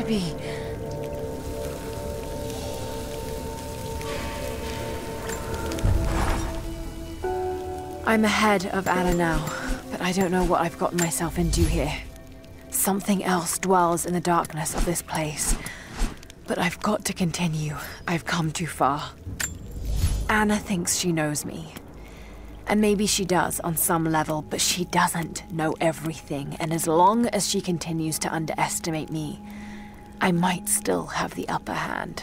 be? I'm ahead of Anna now, but I don't know what I've gotten myself into here. Something else dwells in the darkness of this place. But I've got to continue. I've come too far. Anna thinks she knows me. And maybe she does on some level, but she doesn't know everything. And as long as she continues to underestimate me, I might still have the upper hand.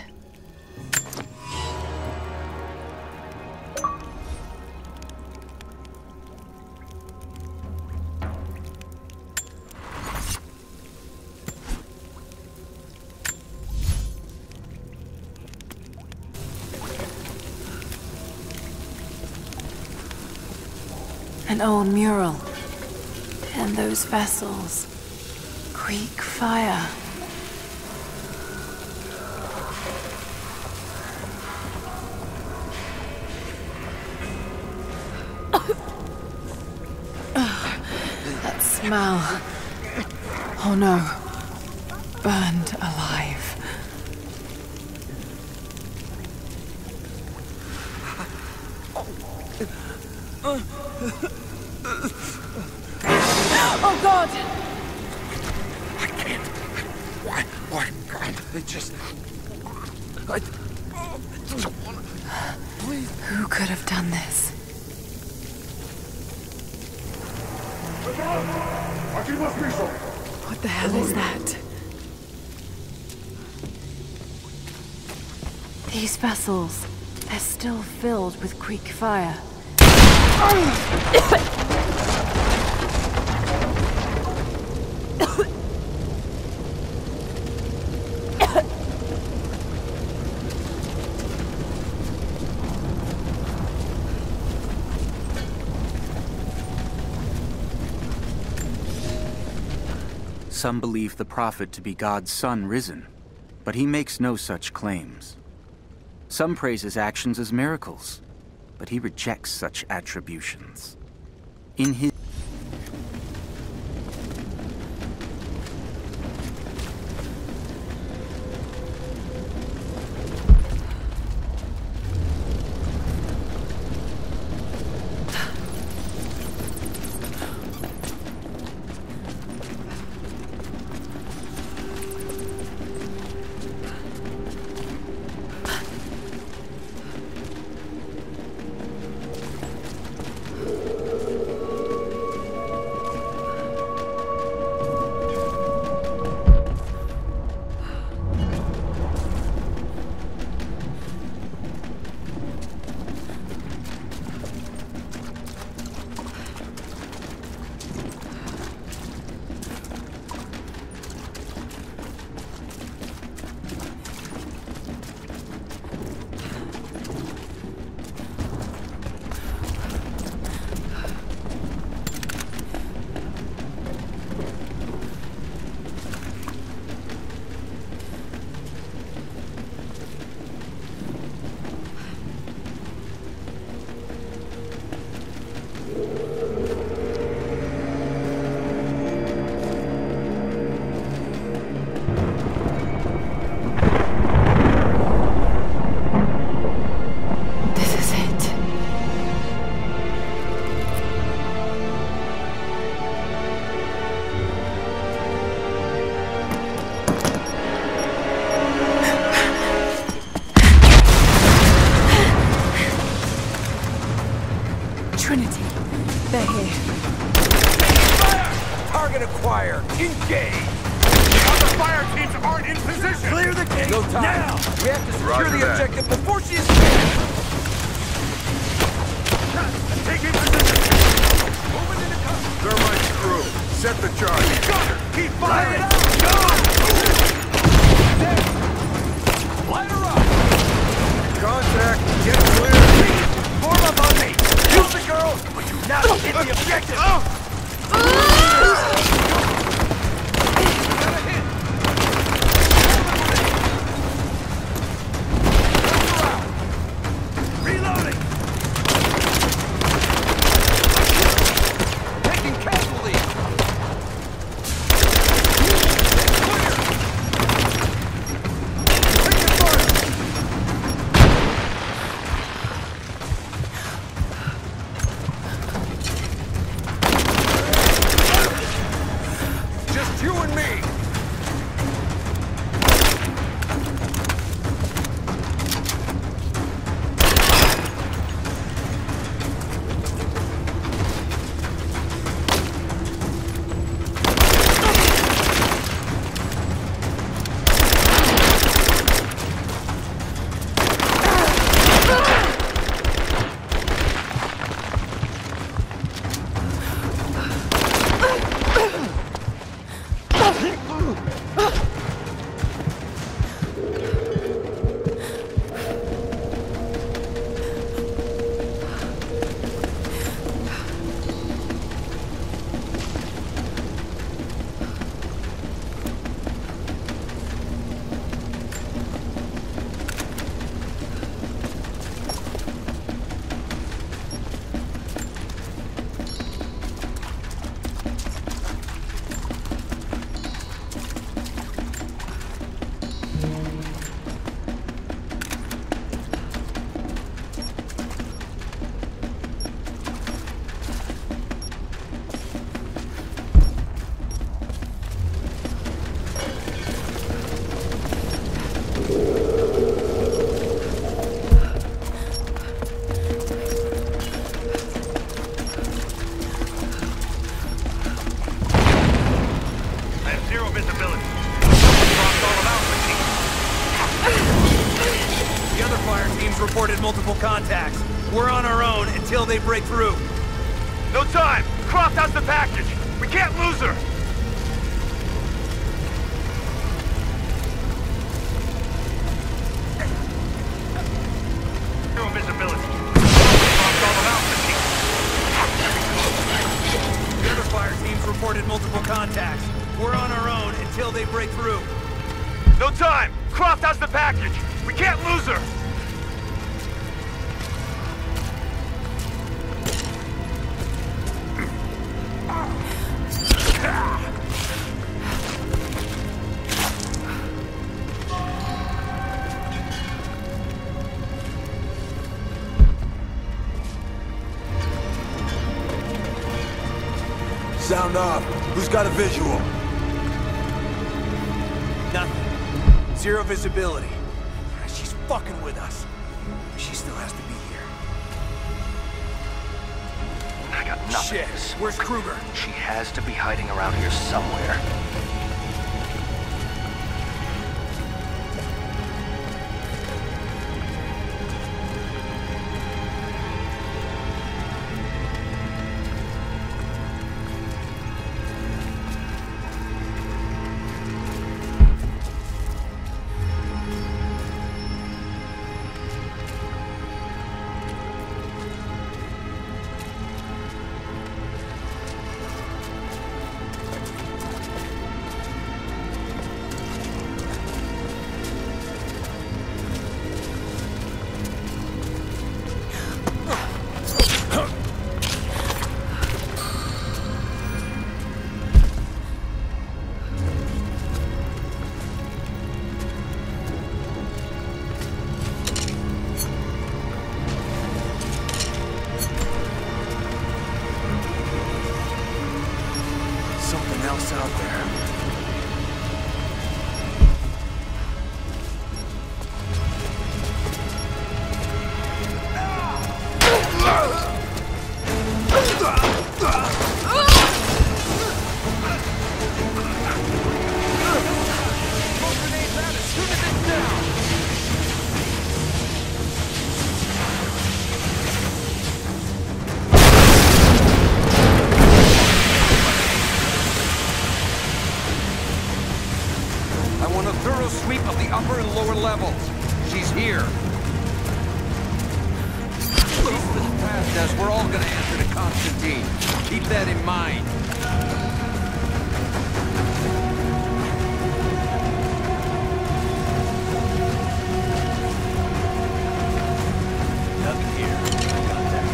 An old mural. And those vessels. Greek fire. That smell. Oh no. Burned alive. Oh God! I can't. Why? God, it just... I don't want to... Please. Who could have done this? What the hell is that? These vessels, they're still filled with Greek fire. Some believe the prophet to be God's son risen, but he makes no such claims. Some praise his actions as miracles, but he rejects such attributions. In his Trinity. They're here. Fire! Target acquired. Engage! Other fire teams aren't in position! Clear the gate! No time! Now! We have to secure Roger the that. objective before she escapes! Taking position! Moving into cover! Thermite crew, set the charge. Gunner, keep firing! Go! Light her up! Contact, get clear! Form up on me! Shoot the girl! But you now hit the objective! Got a hit! Reloading! Taking casualty! Clear! teams reported multiple contacts. We're on our own until they break through. No time! Croft has the package! We can't lose her! No visibility. The other fire teams reported multiple contacts. We're on our own until they break through. No time! Croft has the package! We can't lose her! Sound off. Who's got a visual? Nothing. Zero visibility. She's fucking with us. She still has to be here. I got nothing. Shit. Where's Kruger? She has to be hiding around here somewhere. Else out there. Sweep of the upper and lower levels. She's here. Ceaseless past us, we're all gonna answer to Constantine. Keep that in mind. Nothing here. Contact.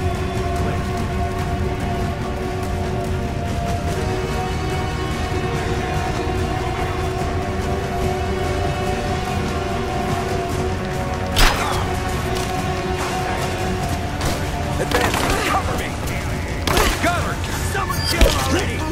Advance, cover me! Got her! Someone kill her already!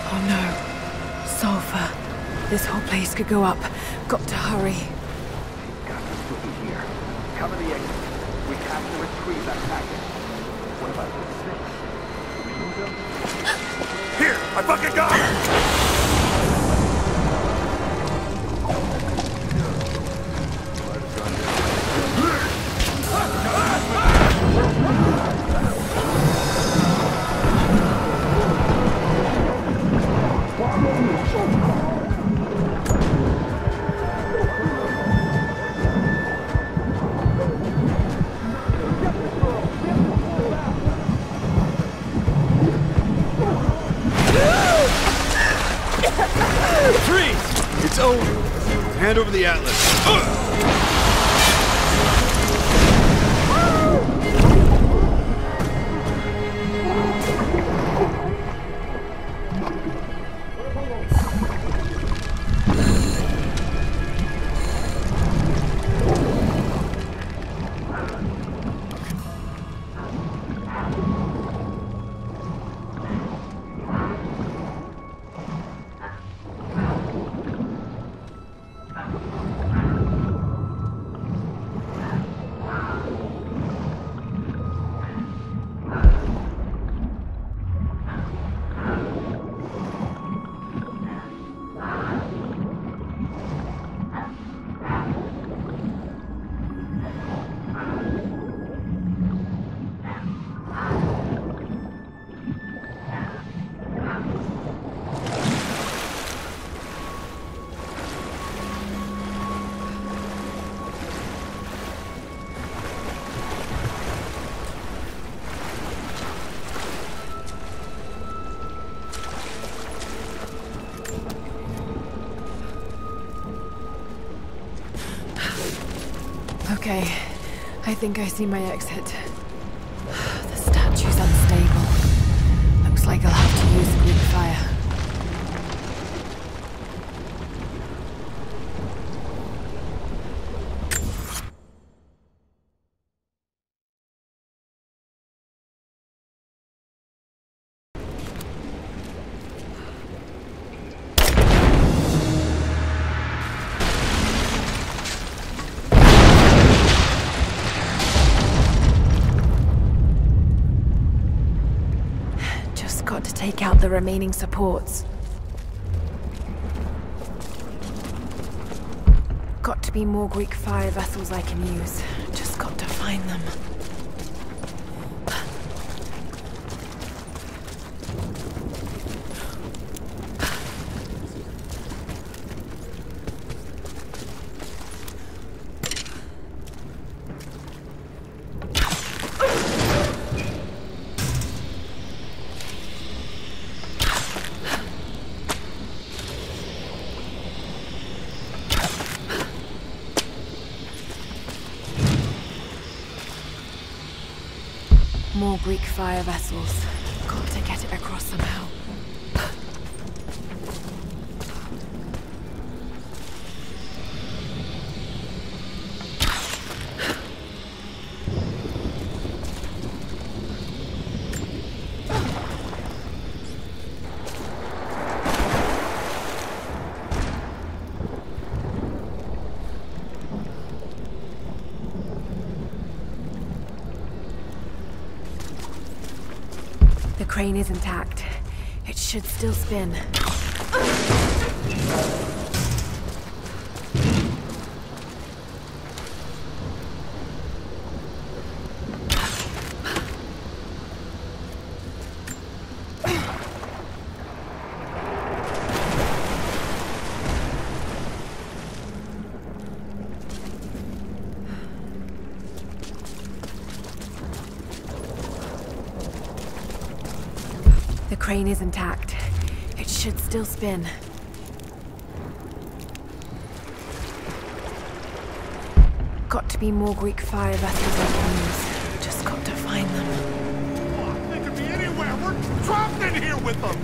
Oh no. Sulfur. This whole place could go up. Got to hurry. Got to still be here. Cover the exit. We have to retrieve that package. What about the snakes? Do we lose them? Here! I fucking got her! Freeze! It's over. Hand over the atlas. Okay, I think I see my exit. The statue's unstable. Looks like I'll have to use Greek fire. Got to take out the remaining supports. Got to be more Greek fire vessels I can use. Just got to find them. More Greek fire vessels. Got to get it across somehow. The crane is intact. It should still spin. The crane is intact. It should still spin. Got to be more Greek fire vessels I can use. Just got to find them. Fuck, they could be anywhere. We're trapped in here with them.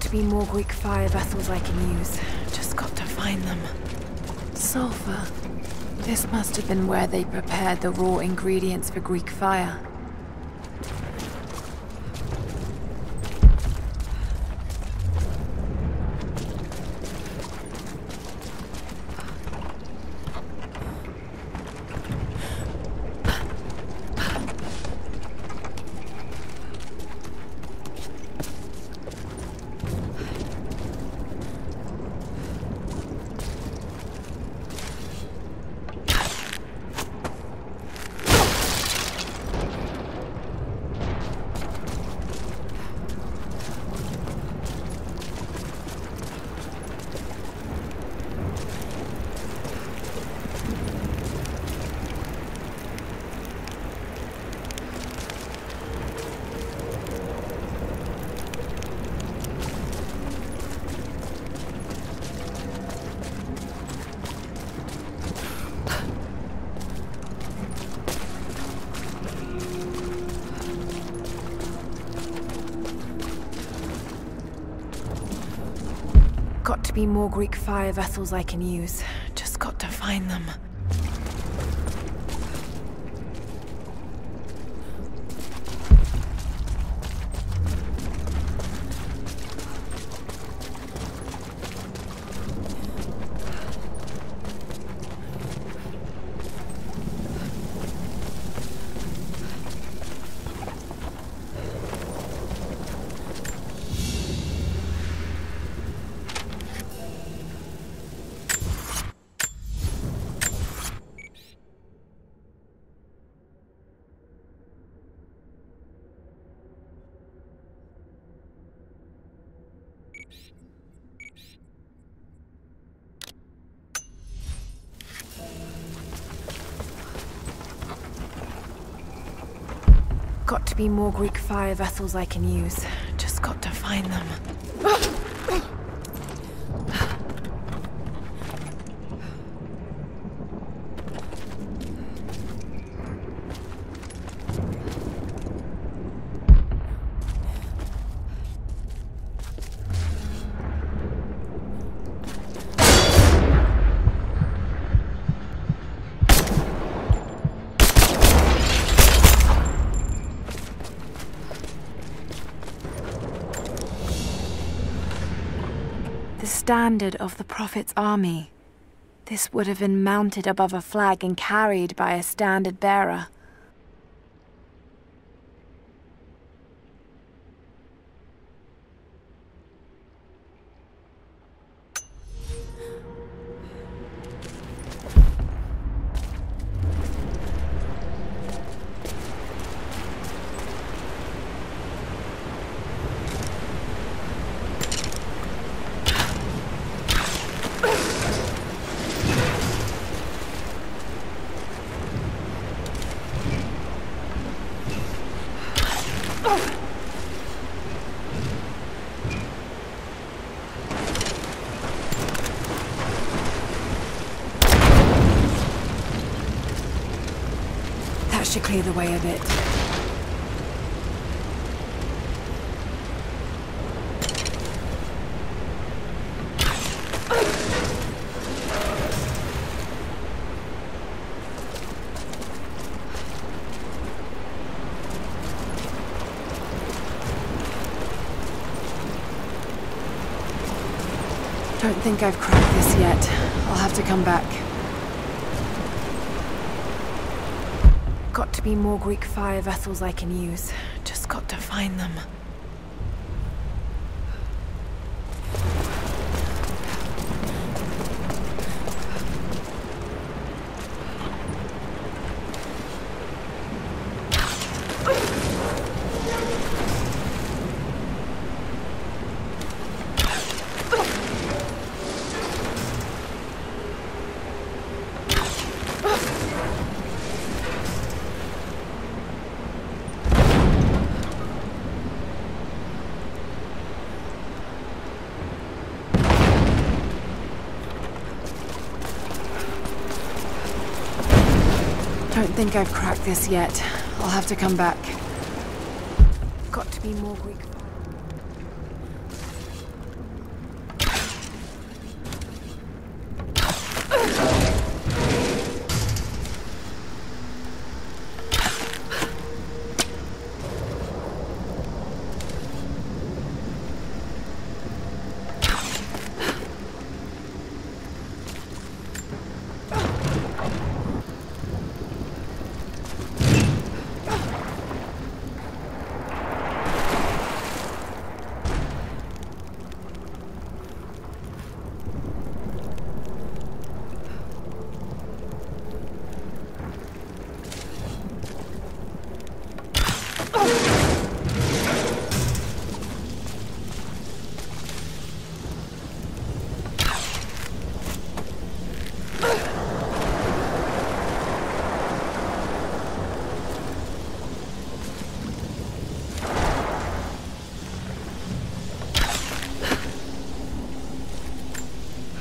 to be more Greek fire vessels I can use. Just got to find them. Sulfur. This must have been where they prepared the raw ingredients for Greek fire. Got to be more Greek fire vessels I can use. Just got to find them. Got to be more Greek fire vessels I can use. Just got to find them. The standard of the Prophet's army. This would have been mounted above a flag and carried by a standard bearer. That should clear the way a bit. Don't think I've cracked this yet. I'll have to come back. Got to be more Greek fire vessels I can use. Just got to find them. Don't think I've cracked this yet. I'll have to come back. Got to be more Greek.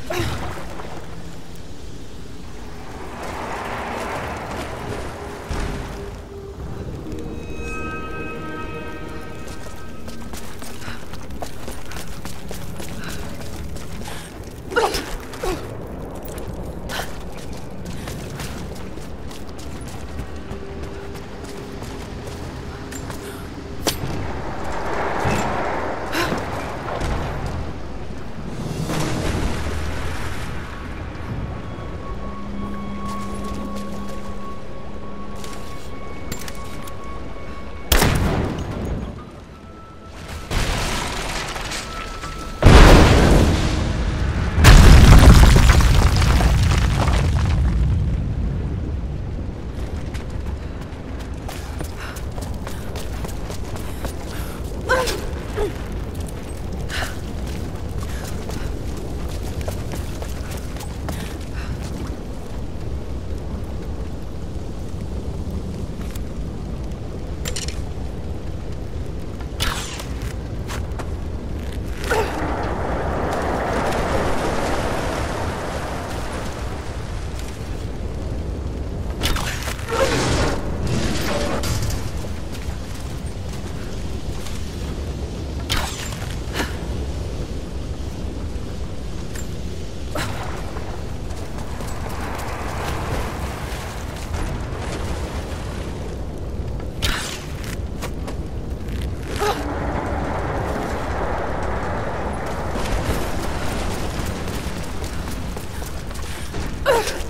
Ugh!